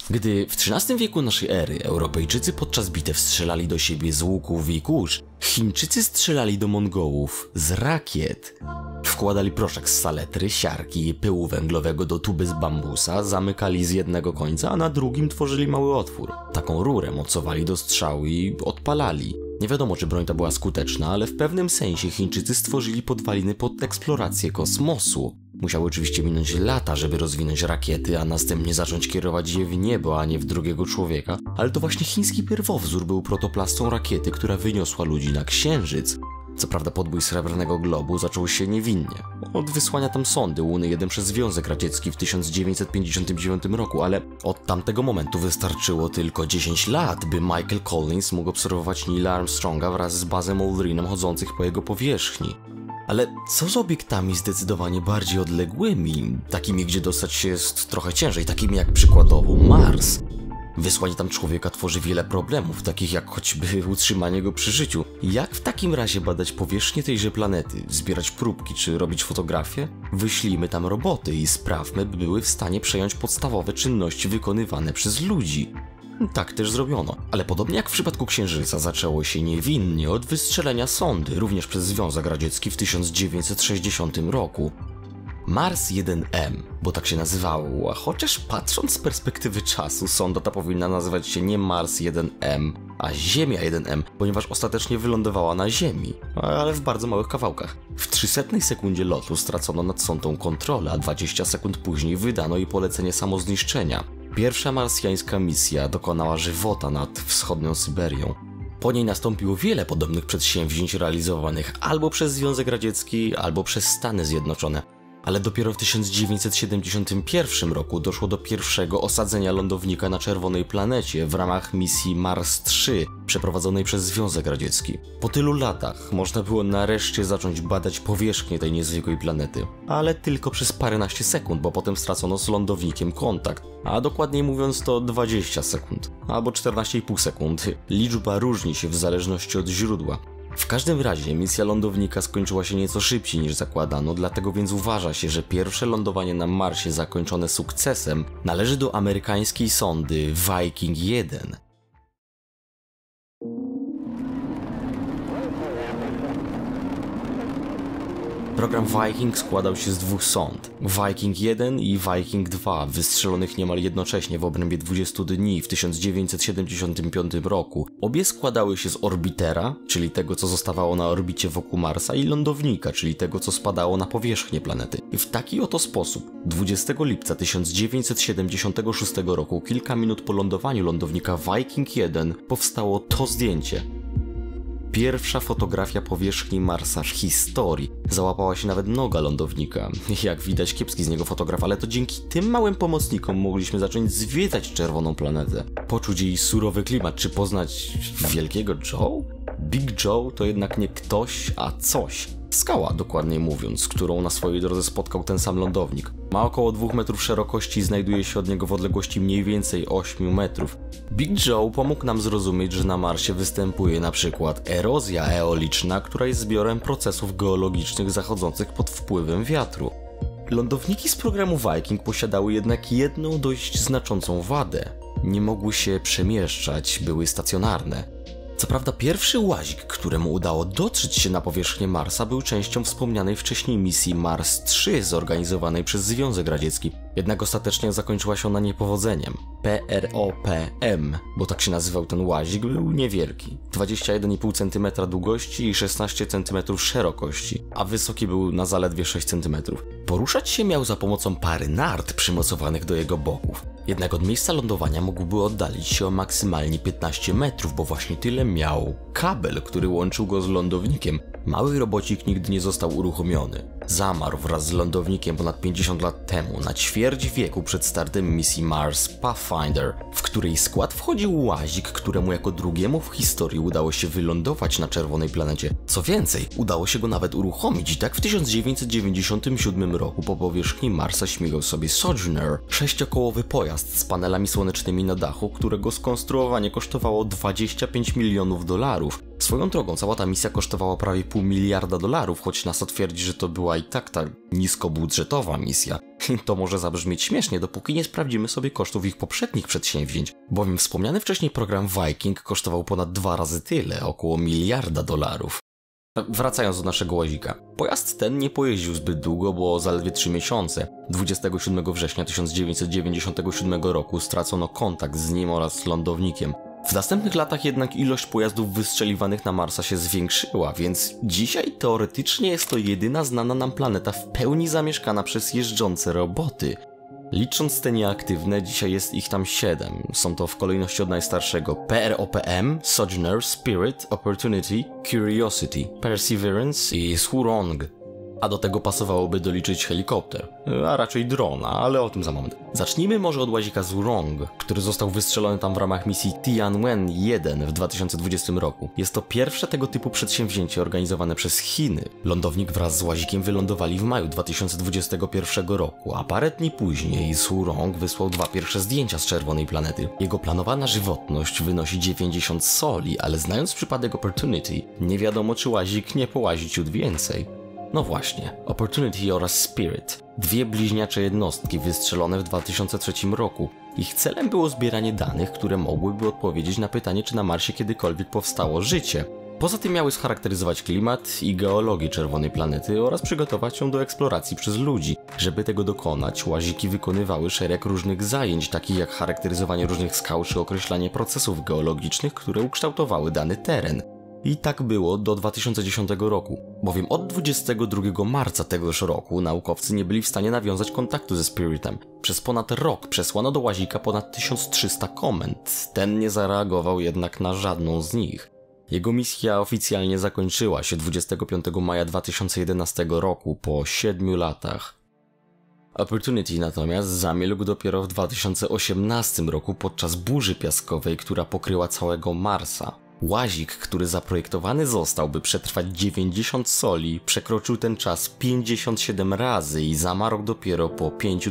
Gdy w XIII wieku naszej ery Europejczycy podczas bitew strzelali do siebie z łuków i kurz, Chińczycy strzelali do Mongołów z rakiet. Wkładali proszek z saletry, siarki i pyłu węglowego do tuby z bambusa, zamykali z jednego końca, a na drugim tworzyli mały otwór. Taką rurę mocowali do strzału i odpalali. Nie wiadomo, czy broń ta była skuteczna, ale w pewnym sensie Chińczycy stworzyli podwaliny pod eksplorację kosmosu. Musiały oczywiście minąć lata, żeby rozwinąć rakiety, a następnie zacząć kierować je w niebo, a nie w drugiego człowieka, ale to właśnie chiński pierwowzór był protoplastą rakiety, która wyniosła ludzi na Księżyc. Co prawda podbój Srebrnego Globu zaczął się niewinnie, od wysłania tam sondy Łuny 1 przez Związek Radziecki w 1959 roku, ale od tamtego momentu wystarczyło tylko 10 lat, by Michael Collins mógł obserwować Neila Armstronga wraz z Buzzem Aldrinem chodzących po jego powierzchni. Ale co z obiektami zdecydowanie bardziej odległymi, takimi, gdzie dostać się jest trochę ciężej, takimi jak przykładowo Mars? Wysłanie tam człowieka tworzy wiele problemów, takich jak choćby utrzymanie go przy życiu. Jak w takim razie badać powierzchnię tejże planety, zbierać próbki czy robić fotografie? Wyślijmy tam roboty i sprawmy, by były w stanie przejąć podstawowe czynności wykonywane przez ludzi. Tak też zrobiono, ale podobnie jak w przypadku Księżyca zaczęło się niewinnie od wystrzelenia sondy, również przez Związek Radziecki w 1960 roku. Mars 1M, bo tak się nazywało, a chociaż patrząc z perspektywy czasu, sonda ta powinna nazywać się nie Mars 1M, a Ziemia 1M, ponieważ ostatecznie wylądowała na Ziemi, ale w bardzo małych kawałkach. W 300 sekundzie lotu stracono nad sondą kontrolę, a 20 sekund później wydano jej polecenie samozniszczenia. Pierwsza marsjańska misja dokonała żywota nad wschodnią Syberią. Po niej nastąpiło wiele podobnych przedsięwzięć realizowanych albo przez Związek Radziecki, albo przez Stany Zjednoczone. Ale dopiero w 1971 roku doszło do pierwszego osadzenia lądownika na czerwonej planecie w ramach misji Mars 3 przeprowadzonej przez Związek Radziecki. Po tylu latach można było nareszcie zacząć badać powierzchnię tej niezwykłej planety. Ale tylko przez paręnaście sekund, bo potem stracono z lądownikiem kontakt. A dokładniej mówiąc to 20 sekund, albo 14,5 sekund. Liczba różni się w zależności od źródła. W każdym razie misja lądownika skończyła się nieco szybciej niż zakładano, dlatego więc uważa się, że pierwsze lądowanie na Marsie zakończone sukcesem należy do amerykańskiej sondy Viking 1. Program Viking składał się z dwóch sond, Viking 1 i Viking 2, wystrzelonych niemal jednocześnie w obrębie 20 dni w 1975 roku. Obie składały się z orbitera, czyli tego co zostawało na orbicie wokół Marsa, i lądownika, czyli tego co spadało na powierzchnię planety. I w taki oto sposób 20 lipca 1976 roku, kilka minut po lądowaniu lądownika Viking 1, powstało to zdjęcie. Pierwsza fotografia powierzchni Marsa w historii. Załapała się nawet noga lądownika. Jak widać, kiepski z niego fotograf, ale to dzięki tym małym pomocnikom mogliśmy zacząć zwiedzać czerwoną planetę. Poczuć jej surowy klimat, czy poznać Wielkiego Joe? Big Joe to jednak nie ktoś, a coś. Skała, dokładniej mówiąc, którą na swojej drodze spotkał ten sam lądownik. Ma około 2 metrów szerokości i znajduje się od niego w odległości mniej więcej 8 metrów. Big Joe pomógł nam zrozumieć, że na Marsie występuje na przykład erozja eoliczna, która jest zbiorem procesów geologicznych zachodzących pod wpływem wiatru. Lądowniki z programu Viking posiadały jednak jedną dość znaczącą wadę. Nie mogły się przemieszczać, były stacjonarne. Co prawda pierwszy łazik, któremu udało dotrzeć się na powierzchnię Marsa, był częścią wspomnianej wcześniej misji Mars 3 zorganizowanej przez Związek Radziecki, jednak ostatecznie zakończyła się ona niepowodzeniem. PROPM, bo tak się nazywał ten łazik, był niewielki. 21,5 cm długości i 16 cm szerokości, a wysoki był na zaledwie 6 cm. Poruszać się miał za pomocą pary nart przymocowanych do jego boków. Jednak od miejsca lądowania mógłby oddalić się o maksymalnie 15 metrów, bo właśnie tyle miał kabel, który łączył go z lądownikiem. Mały robocik nigdy nie został uruchomiony. Zamarł wraz z lądownikiem ponad 50 lat temu, na ćwierć wieku przed startem misji Mars Pathfinder, w której skład wchodził łazik, któremu jako drugiemu w historii udało się wylądować na czerwonej planecie. Co więcej, udało się go nawet uruchomić i tak w 1997 roku po powierzchni Marsa śmigał sobie Sojourner, 6-kołowy pojazd z panelami słonecznymi na dachu, którego skonstruowanie kosztowało $25 milionów. Swoją drogą, cała ta misja kosztowała prawie $500 miliarda, choć NASA twierdzi, że to była i tak ta niskobudżetowa misja. To może zabrzmieć śmiesznie, dopóki nie sprawdzimy sobie kosztów ich poprzednich przedsięwzięć, bowiem wspomniany wcześniej program Viking kosztował ponad 2 razy tyle, około $1 miliarda. Wracając do naszego łazika. Pojazd ten nie pojeździł zbyt długo, bo zaledwie 3 miesiące. 27 września 1997 roku stracono kontakt z nim oraz lądownikiem. W następnych latach jednak ilość pojazdów wystrzeliwanych na Marsa się zwiększyła, więc dzisiaj teoretycznie jest to jedyna znana nam planeta w pełni zamieszkana przez jeżdżące roboty. Licząc te nieaktywne, dzisiaj jest ich tam 7. Są to w kolejności od najstarszego PROPM, Sojourner, Spirit, Opportunity, Curiosity, Perseverance i Zhurong. A do tego pasowałoby doliczyć helikopter, a raczej drona, ale o tym za moment. Zacznijmy może od łazika Zhurong, który został wystrzelony tam w ramach misji Tianwen-1 w 2020 roku. Jest to pierwsze tego typu przedsięwzięcie organizowane przez Chiny. Lądownik wraz z łazikiem wylądowali w maju 2021 roku, a parę dni później Zhurong wysłał 2 pierwsze zdjęcia z czerwonej planety. Jego planowana żywotność wynosi 90 soli, ale znając przypadek Opportunity, nie wiadomo czy łazik nie połazi ciut więcej. No właśnie, Opportunity oraz Spirit, 2 bliźniacze jednostki wystrzelone w 2003 roku. Ich celem było zbieranie danych, które mogłyby odpowiedzieć na pytanie, czy na Marsie kiedykolwiek powstało życie. Poza tym miały scharakteryzować klimat i geologię czerwonej planety oraz przygotować ją do eksploracji przez ludzi. Żeby tego dokonać, łaziki wykonywały szereg różnych zajęć, takich jak charakteryzowanie różnych skał czy określanie procesów geologicznych, które ukształtowały dany teren. I tak było do 2010 roku, bowiem od 22 marca tegoż roku naukowcy nie byli w stanie nawiązać kontaktu ze Spiritem. Przez ponad rok przesłano do łazika ponad 1300 komend, ten nie zareagował jednak na żadną z nich. Jego misja oficjalnie zakończyła się 25 maja 2011 roku, po 7 latach. Opportunity natomiast zamilkł dopiero w 2018 roku podczas burzy piaskowej, która pokryła całego Marsa. Łazik, który zaprojektowany został, by przetrwać 90 soli, przekroczył ten czas 57 razy i zamarł dopiero po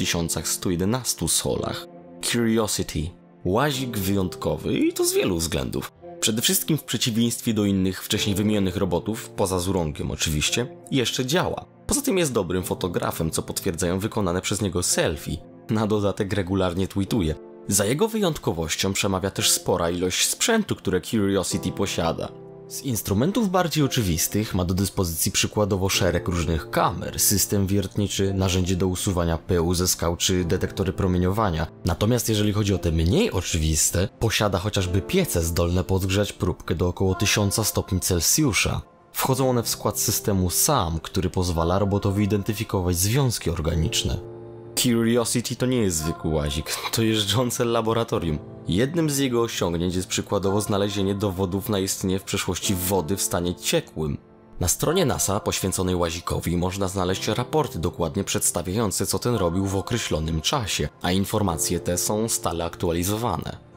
5111 solach. Curiosity. Łazik wyjątkowy i to z wielu względów. Przede wszystkim w przeciwieństwie do innych wcześniej wymienionych robotów, poza Zhurongiem oczywiście, jeszcze działa. Poza tym jest dobrym fotografem, co potwierdzają wykonane przez niego selfie. Na dodatek regularnie tweetuje. Za jego wyjątkowością przemawia też spora ilość sprzętu, które Curiosity posiada. Z instrumentów bardziej oczywistych ma do dyspozycji przykładowo szereg różnych kamer, system wiertniczy, narzędzie do usuwania pyłu ze skał czy detektory promieniowania. Natomiast jeżeli chodzi o te mniej oczywiste, posiada chociażby piece zdolne podgrzać próbkę do około 1000 stopni Celsjusza. Wchodzą one w skład systemu SAM, który pozwala robotowi identyfikować związki organiczne. Curiosity to nie jest zwykły łazik, to jeżdżące laboratorium. Jednym z jego osiągnięć jest przykładowo znalezienie dowodów na istnienie w przeszłości wody w stanie ciekłym. Na stronie NASA poświęconej łazikowi można znaleźć raporty dokładnie przedstawiające, co ten robił w określonym czasie, a informacje te są stale aktualizowane.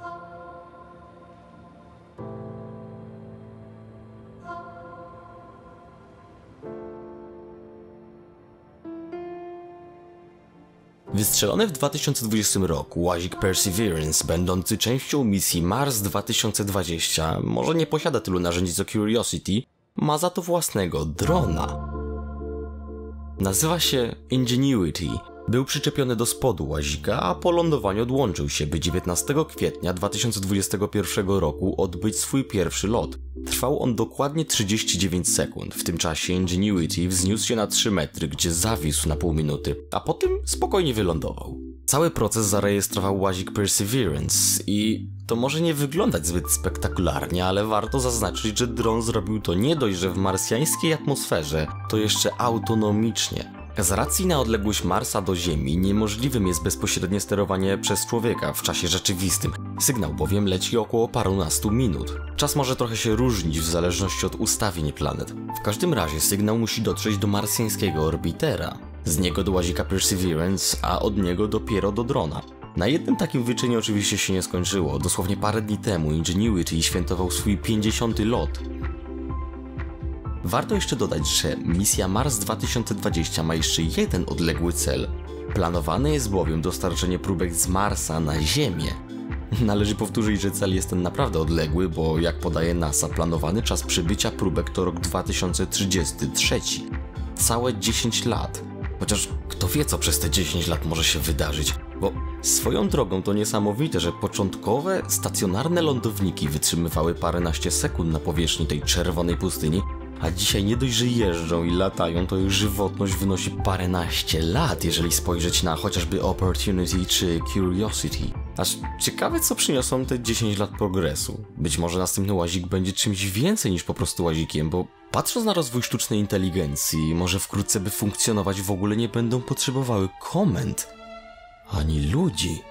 Wystrzelony w 2020 roku łazik Perseverance, będący częścią misji Mars 2020, może nie posiada tylu narzędzi co Curiosity, ma za to własnego drona. Nazywa się Ingenuity. Był przyczepiony do spodu łazika, a po lądowaniu odłączył się, by 19 kwietnia 2021 roku odbyć swój pierwszy lot. Trwał on dokładnie 39 sekund. W tym czasie Ingenuity wzniósł się na 3 metry, gdzie zawisł na pół minuty, a potem spokojnie wylądował. Cały proces zarejestrował łazik Perseverance i to może nie wyglądać zbyt spektakularnie, ale warto zaznaczyć, że dron zrobił to nie dość, że w marsjańskiej atmosferze, to jeszcze autonomicznie. Z racji na odległość Marsa do Ziemi niemożliwym jest bezpośrednie sterowanie przez człowieka w czasie rzeczywistym. Sygnał bowiem leci około parunastu minut. Czas może trochę się różnić w zależności od ustawień planet. W każdym razie sygnał musi dotrzeć do marsjańskiego orbitera. Z niego do łazika Perseverance, a od niego dopiero do drona. Na jednym takim wyczynie oczywiście się nie skończyło. Dosłownie parę dni temu Ingenuity świętował swój 50. lot. Warto jeszcze dodać, że misja Mars 2020 ma jeszcze jeden odległy cel. Planowane jest bowiem dostarczenie próbek z Marsa na Ziemię. Należy powtórzyć, że cel jest ten naprawdę odległy, bo jak podaje NASA, planowany czas przybycia próbek to rok 2033. Całe 10 lat. Chociaż kto wie, co przez te 10 lat może się wydarzyć, bo swoją drogą to niesamowite, że początkowe, stacjonarne lądowniki wytrzymywały paręnaście sekund na powierzchni tej czerwonej pustyni, a dzisiaj nie dość, że jeżdżą i latają, to ich żywotność wynosi paręnaście lat, jeżeli spojrzeć na chociażby Opportunity czy Curiosity. Aż ciekawe, co przyniosą te 10 lat progresu. Być może następny łazik będzie czymś więcej niż po prostu łazikiem, bo patrząc na rozwój sztucznej inteligencji, może wkrótce by funkcjonować w ogóle nie będą potrzebowały komend ani ludzi.